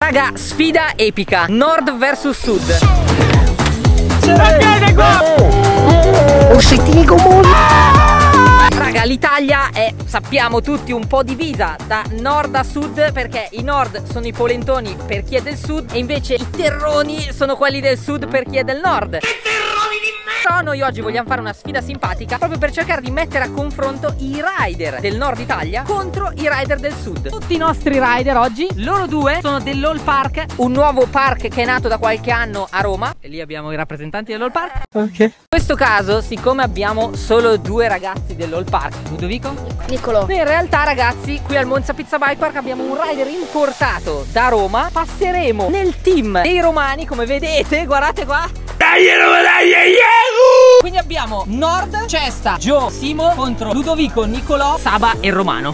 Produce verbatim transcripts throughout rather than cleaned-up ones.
Raga, sfida epica, nord versus sud. Vieni qua! Ossettini comuni! Raga, l'Italia è, sappiamo tutti, un po' divisa da nord a sud, perché i nord sono i polentoni per chi è del sud e invece i terroni sono quelli del sud per chi è del nord. Però noi oggi vogliamo fare una sfida simpatica proprio per cercare di mettere a confronto i rider del nord Italia contro i rider del sud. Tutti i nostri rider oggi, loro due, sono dell'All Park, un nuovo park che è nato da qualche anno a Roma. E lì abbiamo i rappresentanti dell'All Park. Ok. In questo caso, siccome abbiamo solo due ragazzi dell'All Park, Ludovico? Niccolò. Noi in realtà, ragazzi, qui al Monza Pizza Bike Park abbiamo un rider importato da Roma. Passeremo nel team dei romani, come vedete, guardate qua. Dai, Roma, dai, dai, Quindi abbiamo Nord, Cesta, Gio, Simo contro Ludovico, Niccolò, Saba e Romano.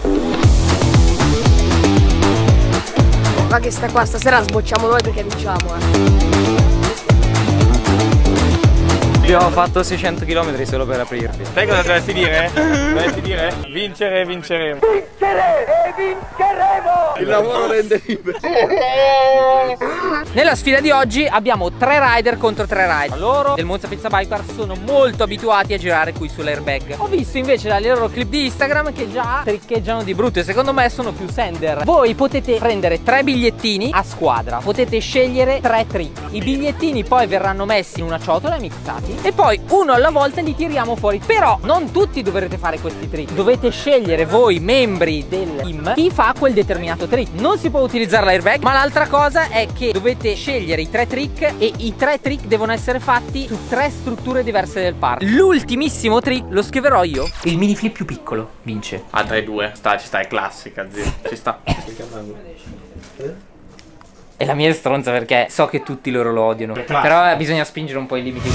Ma che sta qua, stasera sbocciamo noi perché vinciamo, eh. Abbiamo fatto seicento chilometri solo per aprirvi. Sai cosa dovresti dire? Dovresti dire? Vincere e vinceremo. Vincere e vinceremo! Il lavoro rende libero. Nella sfida di oggi abbiamo tre rider contro tre rider. Loro del Monza Pizza Bike Park sono molto abituati a girare qui sull'airbag. Ho visto invece dalle loro clip di Instagram che già triccheggiano di brutto e secondo me sono più sender. Voi potete prendere tre bigliettini a squadra, potete scegliere tre trick. I bigliettini poi verranno messi in una ciotola e mixati e poi uno alla volta li tiriamo fuori. Però non tutti dovrete fare questi trick, dovete scegliere voi membri del team chi fa quel determinato trick. Non si può utilizzare l'airbag, ma l'altra cosa è che dovete scegliere i tre trick e i tre trick devono essere fatti su tre strutture diverse del park. L'ultimissimo trick lo scriverò io. Il mini flip più piccolo vince. Altre due, sta, ci sta, è classica, zio. Ci sta. E la mia è stronza perché so che tutti loro lo odiano, però eh, bisogna spingere un po' i limiti.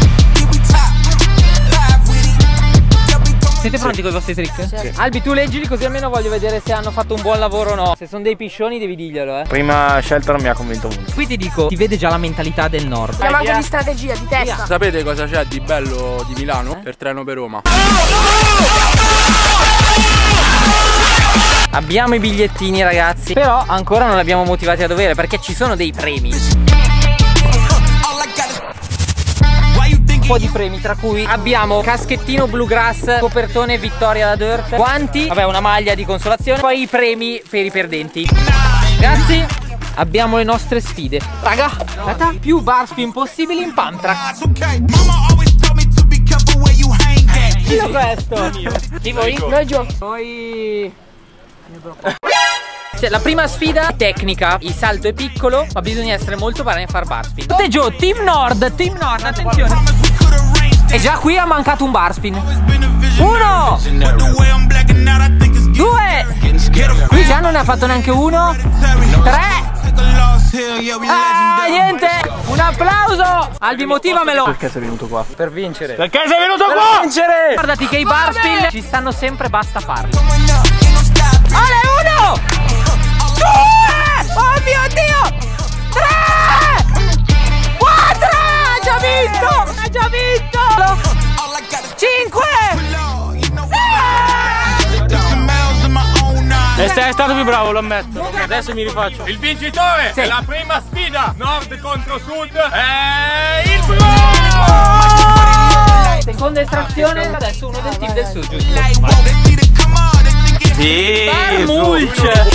Siete pronti con i vostri trick? Sì. Albi, tu leggili così almeno voglio vedere se hanno fatto un buon lavoro o no. Se sono dei piscioni devi dirglielo, eh. Prima scelta non mi ha convinto molto. Qui ti dico, ti vede già la mentalità del nord. Siamo anche di strategia, di testa. Sapete cosa c'è di bello di Milano? Eh? Per treno per Roma. Abbiamo i bigliettini, ragazzi, però ancora non li abbiamo motivati a dovere perché ci sono dei premi. Un po' di premi, tra cui abbiamo caschettino bluegrass, copertone vittoria da dirt, guanti, vabbè, una maglia di consolazione, poi i premi per i perdenti. Ragazzi, abbiamo le nostre sfide. Raga, aspetta, più bar spin possibili in pump track. Io questo. Chi voi? Noi Gio. Noi... Cioè, la prima sfida è tecnica, il salto è piccolo, ma bisogna essere molto bravi a far bar spin. Te Gio, team nord, team nord, attenzione. E già qui ha mancato un bar spin. Uno, due, qui già non ne ha fatto neanche uno. Tre. Ah, niente. Un applauso. Albi, motivamelo. Perché sei venuto qua? Per vincere. Perché sei venuto Per qua? vincere. Guardati che i bar spin ci stanno sempre, basta farli. Ale, uno, due, oh mio Dio, tre, quattro, ha già vinto, ha già vinto, cinque, sei. E sei stato più bravo, lo ammetto. Adesso mi rifaccio. Il vincitore Sì. della prima sfida, nord contro sud, è il blu! Seconda estrazione, adesso uno del team del sud, giusto? Sì, Mulch.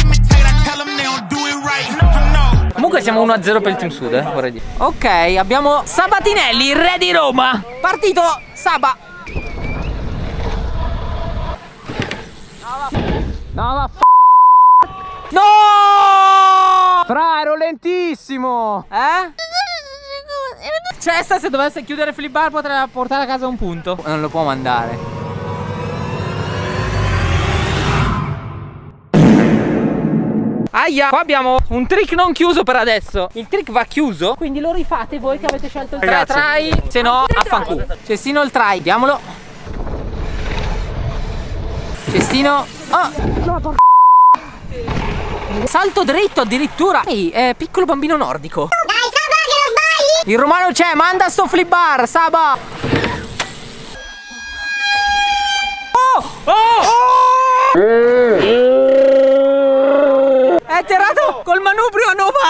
Comunque siamo uno a zero per il team sud, eh, vorrei dire. Ok, abbiamo Sabatinelli, il re di Roma. Partito, Saba. No, ma f***. No! Fra, ero lentissimo! Eh? Cesta, se dovesse chiudere flip bar potrebbe portare a casa un punto. Non lo può mandare. Aia, qua abbiamo un trick non chiuso per adesso. Il trick va chiuso, quindi lo rifate voi che avete scelto il tre try. Se no, affanculo. Cestino il try, diamolo. Cestino. Oh. Salto dritto addirittura. Ehi, è piccolo bambino nordico. Dai, Saba, che non sbagli! Il romano c'è, manda sto flip bar, Saba. Oh! Oh! È atterrato col manubrio a novanta.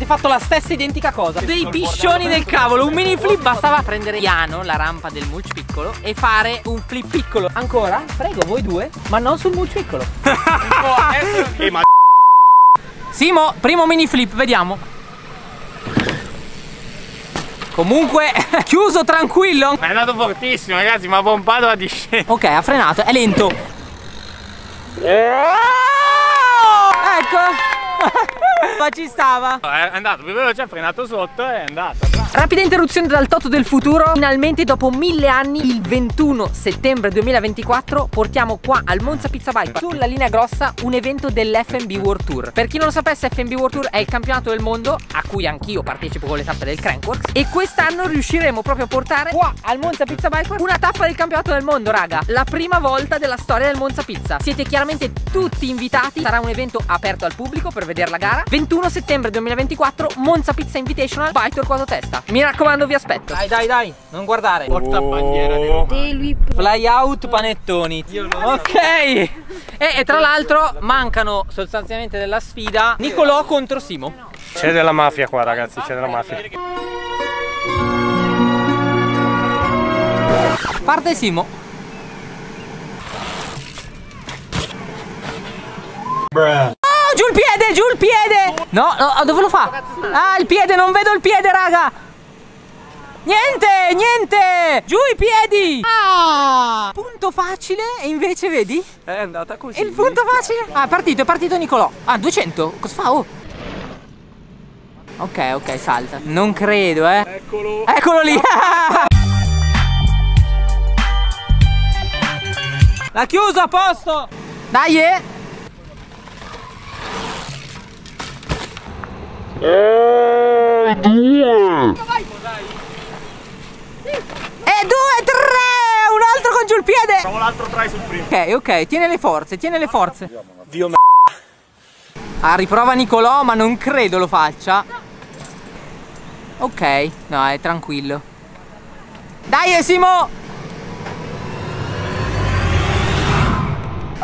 avete fatto la stessa identica cosa. Dei piscioni del cavolo. Un mini flip, bastava prendere piano la rampa del mulch piccolo e fare un flip piccolo. Ancora? Prego, voi due, ma non sul mulch piccolo. Eh, ma Simo, primo mini flip, vediamo. Comunque, chiuso tranquillo. è andato fortissimo, ragazzi, ma ha pompato a discesa. Ok, ha frenato, è lento. Ecco. Ma ci stava. È andato più veloce, ha frenato sotto e è andato. Rapida interruzione dal Toto del futuro. Finalmente dopo mille anni, il ventuno settembre duemilaventiquattro, portiamo qua al Monza Pizza Bike sulla linea grossa un evento dell'F M B World Tour. Per chi non lo sapesse, F M B World Tour è il campionato del mondo a cui anch'io partecipo con le tappe del Crankworx. E quest'anno riusciremo proprio a portare qua al Monza Pizza Bike una tappa del campionato del mondo, raga. La prima volta della storia del Monza Pizza. Siete chiaramente tutti invitati. Sarà un evento aperto al pubblico per vedere la gara. ventuno settembre duemilaventiquattro, Monza Pizza Invitational, Bike Tour Quattro Testa. Mi raccomando, vi aspetto. Dai, dai, dai, non guardare. Porta bandiera di Roma. Fly out panettoni. Ok. E, e tra l'altro mancano sostanzialmente della sfida Nicolò contro Simo. C'è della mafia qua, ragazzi, c'è della mafia. Parte Simo. Bruh. Oh, giù il piede, giù il piede. No, no, dove lo fa? Ah, il piede, non vedo il piede, raga. Niente, niente. Giù i piedi. Ah, punto facile. E invece vedi? È andata così. E il punto facile. Ah, è partito, è partito Nicolò. Ah, duecento. Cosa fa? Oh. Ok, ok, salta. Non credo, eh. Eccolo. Eccolo lì. L'ha chiuso, a posto. Dai, eh. Eh, due. E due, tre. Un altro con giù il piede. Facciamo l'altro try sul primo. Ok, ok, tiene le forze, tiene le forze. Dio me. Ah, riprova Nicolò, ma non credo lo faccia. Ok, no, è tranquillo. Dai, Simo. Oh!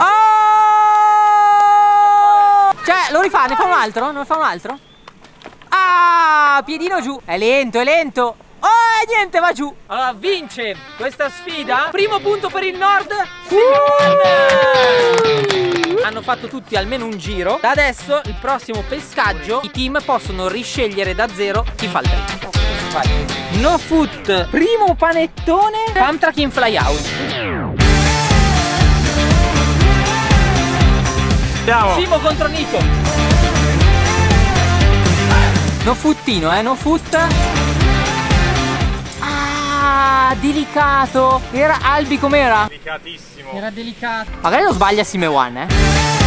Cioè, lo rifà, ne fa un altro? Ne fa un altro? Ah, piedino giù. È lento, è lento. Oh, e niente, va giù. Allora, vince questa sfida. Primo punto per il Nord. Simon. Hanno fatto tutti almeno un giro. Da adesso, il prossimo pescaggio, i team possono riscegliere da zero chi fa il trip. Vai. No foot. Primo panettone. Pump track in fly out. Andiamo. Simo contro Nico. No footino, eh, no foot. delicato. Era Albi com'era? Delicatissimo. Era delicato. Magari non sbaglia Simeone, eh.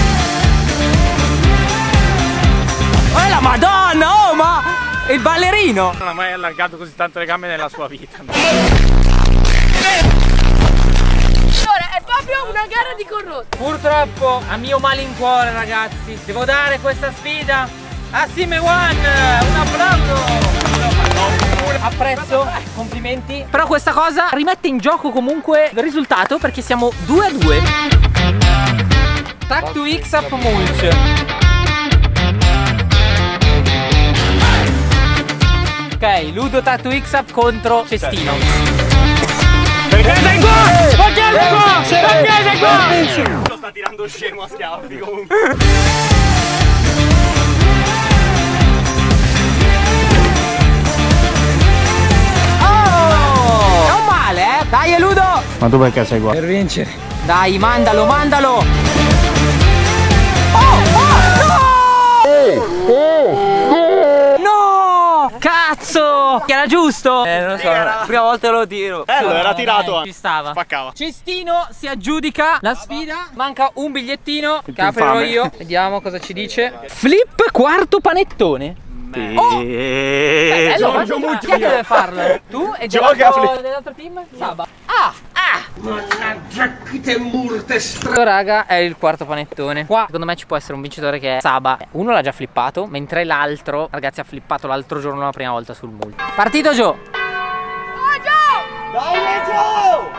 Oh la madonna, oh ma il ballerino Non ha mai allargato così tanto le gambe nella sua vita. Allora, è proprio una gara di corrotti. Purtroppo a mio malincuore ragazzi devo dare questa sfida a Simeone. Un applauso. Apprezzo, complimenti. Però questa cosa rimette in gioco comunque il risultato, perché siamo due a due. Tag to X up mulch. Ok, Ludo Tag to X up contro Cestino. Perché sei qua? Perché sei qua? Perché sei qua? Lo sta tirando scemo a schiaffi comunque. Oh! Non male, eh? Dai Ludo! Ma tu perché sei qua? Per vincere. Dai, mandalo, mandalo! Oh! Oh! No! No! Cazzo! Che era giusto! Eh, non lo so, la prima volta lo tiro. Bello, era tirato. Dai, ci stava. Spaccava. Cestino si aggiudica la sfida. Manca un bigliettino che aprirò infame. io. Vediamo cosa ci dice. Flip quarto panettone. Oh! Eh, allora, chi è che deve farlo? Tu e gioco dell'altro team? Saba. Ah! Ah! Mannaggia che te murte stra... Raga, è il quarto panettone. Qua secondo me ci può essere un vincitore che è Saba. Uno l'ha già flippato, mentre l'altro, ragazzi, ha flippato l'altro giorno la prima volta sul mulch. Partito Gio! Dai, Gio! Dai, Gio!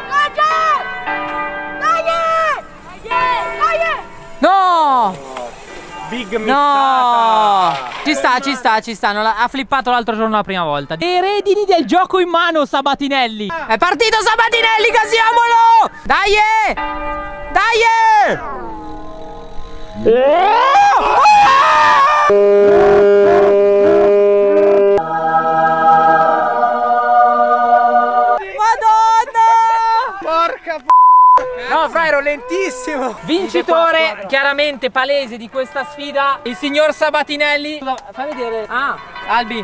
Dai! Dai! Dai! No! Big No! Ci sta, ci sta, ci sta. Non ha flippato l'altro giorno la prima volta. Le redini del gioco in mano, Sabatinelli. È partito Sabatinelli, casiamolo! Dai! eh! Dai! eh! Madonna! Porca p***a. No, fra, ero lentissimo. Vincitore chiaramente palese di questa sfida, il signor Sabatinelli. Fai vedere. Ah, Albi.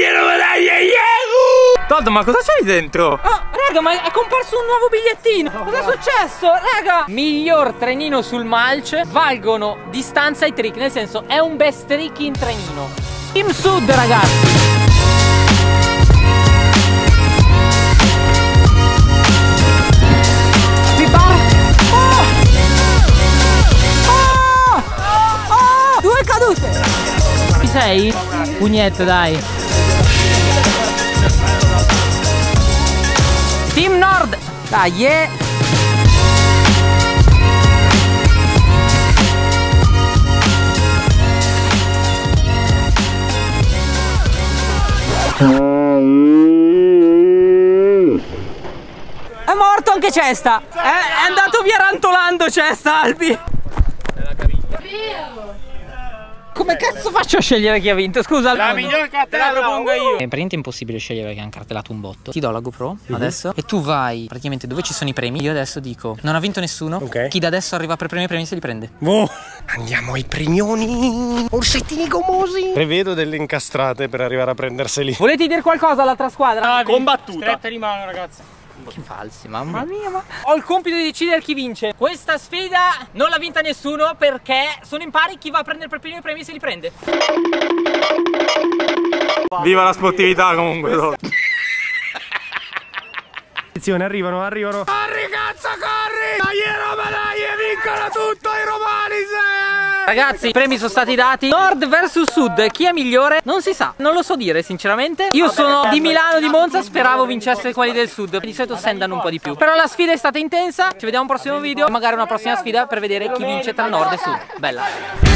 Tolto, ma cosa c'hai dentro? Oh, raga, ma è comparso un nuovo bigliettino. Cosa è successo, raga? Miglior trenino sul mulch. Valgono distanza e trick. Nel senso, è un best trick in trenino. Team Sud, ragazzi. Due cadute. Ci sei? Pugnetto, dai. Team Nord. Dai, yeah. È morto anche Cesta. È, è andato via rantolando Cesta, Albi. Come cazzo faccio a scegliere chi ha vinto? Scusa, La miglior cartella te la propongo io. è praticamente impossibile scegliere perché hanno cartellato un botto. Ti do la GoPro adesso e tu vai praticamente dove ci sono i premi. Io adesso dico non ha vinto nessuno. Ok. Chi da adesso arriva per premi e premi se li prende. Oh. Andiamo ai premioni. Orsettini gommosi. Prevedo delle incastrate per arrivare a prenderseli. Volete dire qualcosa all'altra squadra? Combattuta. Stretta di mano, ragazzi. Che falsi, mamma mia, ma... Ho il compito di decidere chi vince. Questa sfida non l'ha vinta nessuno perché sono in pari. Chi va a prendere per primi i premi se li prende. Viva la sportività comunque. Attenzione, arrivano, arrivano. Corri cazzo, corri! Dai Roma, dai, vincono tutto i romani se... Ragazzi, i premi sono stati dati. Nord versus Sud, chi è migliore? Non si sa, non lo so dire sinceramente. Io sono di Milano, di Monza, speravo vincesse quelli del Sud. Di solito sendano un po' di più. Però la sfida è stata intensa. Ci vediamo al prossimo video, magari una prossima sfida per vedere chi vince tra Nord e Sud. Bella.